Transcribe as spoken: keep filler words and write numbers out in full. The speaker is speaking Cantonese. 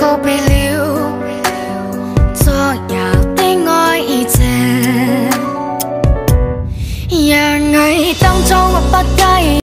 告別了昨遊的愛情，讓佢當初我不羈。